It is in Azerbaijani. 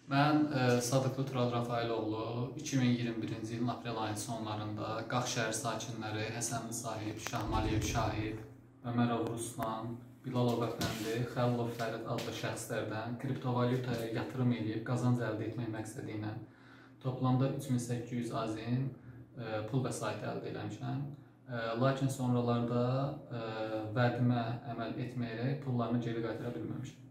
Mən Sadıqlı Tural Rafailoğlu 2021-ci ilin aprel ayının sonlarında Qax şəhər sakinləri Həsənli Sahib, Şahmaliyev Şahid, Ömərov Ruslan, Bilalov Əfəndi, Xəlilov Fərid adlı şəxslərdən kriptovalyutaya yatırım edib qazanc əldə etmək məqsədi ilə toplamda 3800 azin pul vəsaiti əldə eləmişəm. Lakin sonralarda vədimə əməl etməyərək pullarını geri qaytara bilməmişəm.